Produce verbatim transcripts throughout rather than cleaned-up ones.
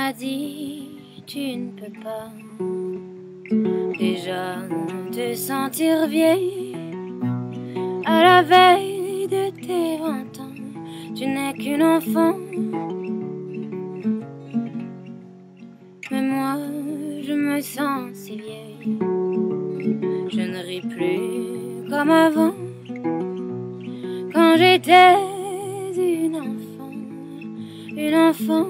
m'a dit tu ne peux pas déjà te sentir vieille. À la veille de tes vingt ans, tu n'es qu'une enfant. Mais moi, je me sens si vieille. Je ne ris plus comme avant, quand j'étais une enfant, une enfant.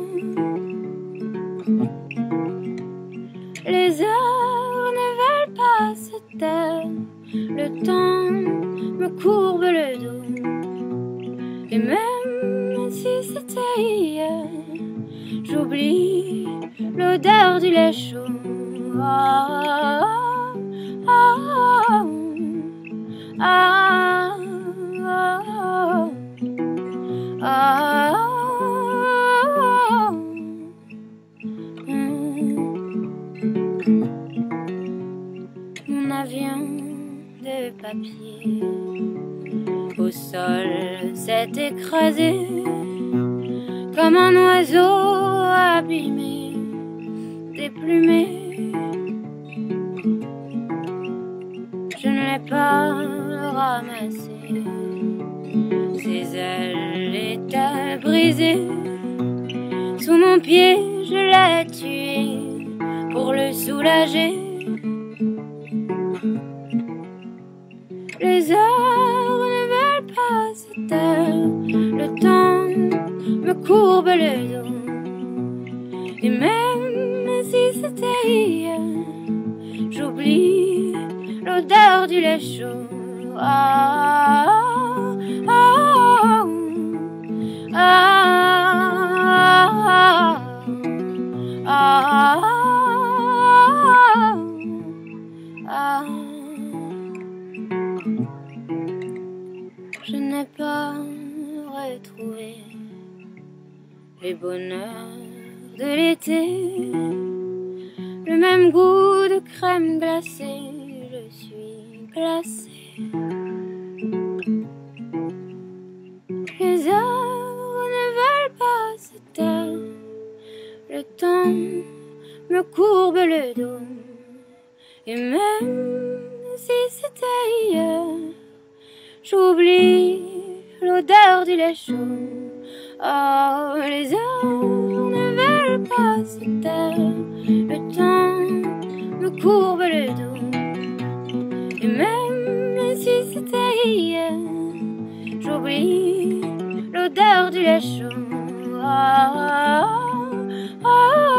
Les heures ne veulent pas se taire, le temps me courbe le dos. Et même si c'était hier, j'oublie l'odeur du lait chaud. Ah, ah, ah, ah, ah, ah, Mon avion de papier au sol s'est écrasé comme un oiseau abîmé, déplumé. Je ne l'ai pas ramassé, ses ailes étaient brisées. Sous mon pied, je l'ai tué pour le soulager. Les heures ne veulent pas se taire, le temps me courbe le dos. Et même si c'était hier, j'oublie l'odeur du lait chaud. Ah, ah, ah, ah, ah, ah. Je n'ai pas retrouvé les bonheurs de l'été, le même goût de crème glacée, je suis glacée. Les heures ne veulent pas se taire, le temps me courbe le dos. Et même si c'était hier, j'oublie l'odeur du lait chaud. Oh, les heures ne veulent pas se taire, le temps me courbe le dos. Et même si c'était hier, j'oublie l'odeur du lait chaud. Oh, oh, oh.